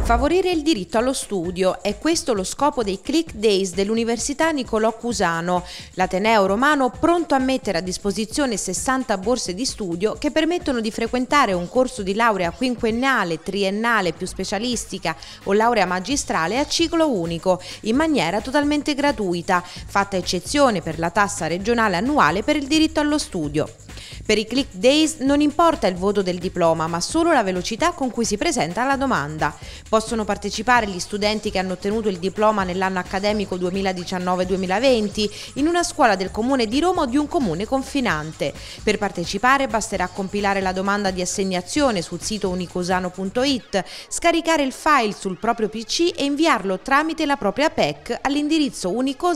Favorire il diritto allo studio, è questo lo scopo dei Click Days dell'Università Niccolò Cusano, l'ateneo romano pronto a mettere a disposizione 60 borse di studio che permettono di frequentare un corso di laurea quinquennale, triennale più specialistica o laurea magistrale a ciclo unico, in maniera totalmente gratuita, fatta eccezione per la tassa regionale annuale per il diritto allo studio. Per i Click Days non importa il voto del diploma, ma solo la velocità con cui si presenta la domanda. Possono partecipare gli studenti che hanno ottenuto il diploma nell'anno accademico 2019-2020 in una scuola del Comune di Roma o di un comune confinante. Per partecipare basterà compilare la domanda di assegnazione sul sito unicosano.it, scaricare il file sul proprio PC e inviarlo tramite la propria PEC all'indirizzo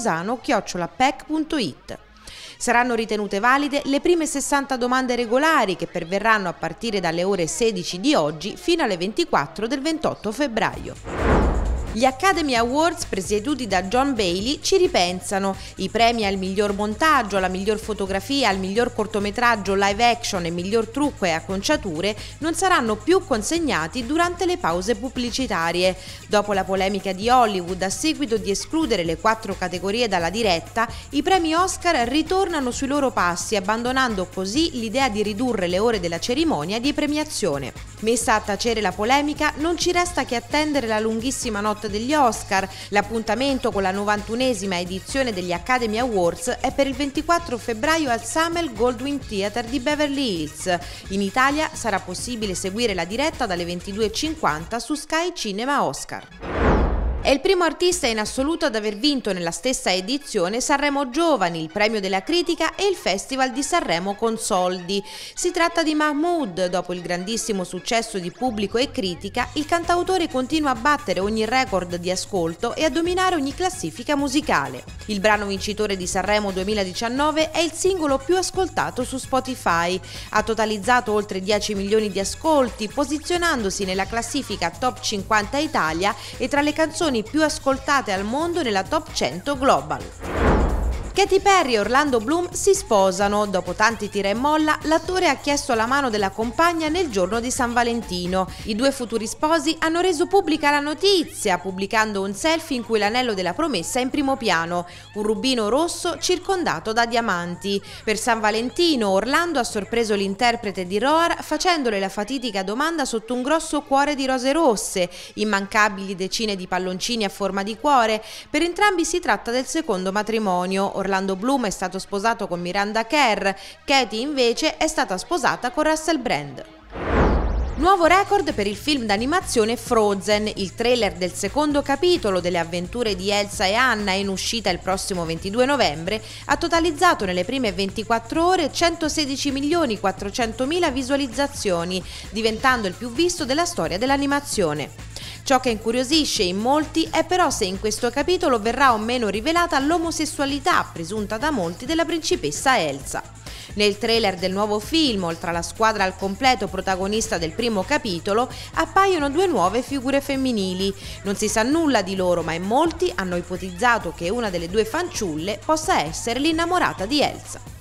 unicosano@pec.it. Saranno ritenute valide le prime 60 domande regolari che perverranno a partire dalle ore 16 di oggi fino alle 24 del 28 febbraio. Gli Academy Awards presieduti da John Bailey ci ripensano. I premi al miglior montaggio, alla miglior fotografia, al miglior cortometraggio live action e miglior trucco e acconciature non saranno più consegnati durante le pause pubblicitarie. Dopo la polemica di Hollywood a seguito di escludere le 4 categorie dalla diretta, i premi Oscar ritornano sui loro passi, abbandonando così l'idea di ridurre le ore della cerimonia di premiazione. Messa a tacere la polemica, non ci resta che attendere la lunghissima notte degli Oscar. L'appuntamento con la 91esima edizione degli Academy Awards è per il 24 febbraio al Samuel Goldwyn Theatre di Beverly Hills. In Italia sarà possibile seguire la diretta dalle 22:50 su Sky Cinema Oscar. È il primo artista in assoluto ad aver vinto nella stessa edizione Sanremo Giovani, il premio della critica e il Festival di Sanremo con soldi. Si tratta di Mahmood. Dopo il grandissimo successo di pubblico e critica, il cantautore continua a battere ogni record di ascolto e a dominare ogni classifica musicale. Il brano vincitore di Sanremo 2019 è il singolo più ascoltato su Spotify. Ha totalizzato oltre 10 milioni di ascolti, posizionandosi nella classifica Top 50 Italia e tra le canzoni più ascoltate al mondo nella Top 100 Global. Katy Perry e Orlando Bloom si sposano. Dopo tanti tira e molla, l'attore ha chiesto la mano della compagna nel giorno di San Valentino. I due futuri sposi hanno reso pubblica la notizia, pubblicando un selfie in cui l'anello della promessa è in primo piano, un rubino rosso circondato da diamanti. Per San Valentino, Orlando ha sorpreso l'interprete di Roar facendole la fatidica domanda sotto un grosso cuore di rose rosse, immancabili decine di palloncini a forma di cuore. Per entrambi si tratta del secondo matrimonio. Orlando Bloom è stato sposato con Miranda Kerr, Katy invece è stata sposata con Russell Brand. Nuovo record per il film d'animazione Frozen. Il trailer del secondo capitolo delle avventure di Elsa e Anna, in uscita il prossimo 22 novembre, ha totalizzato nelle prime 24 ore 116.400.000 visualizzazioni, diventando il più visto della storia dell'animazione. Ciò che incuriosisce in molti è però se in questo capitolo verrà o meno rivelata l'omosessualità presunta da molti della principessa Elsa. Nel trailer del nuovo film, oltre alla squadra al completo protagonista del primo capitolo, appaiono 2 nuove figure femminili. Non si sa nulla di loro, ma in molti hanno ipotizzato che una delle 2 fanciulle possa essere l'innamorata di Elsa.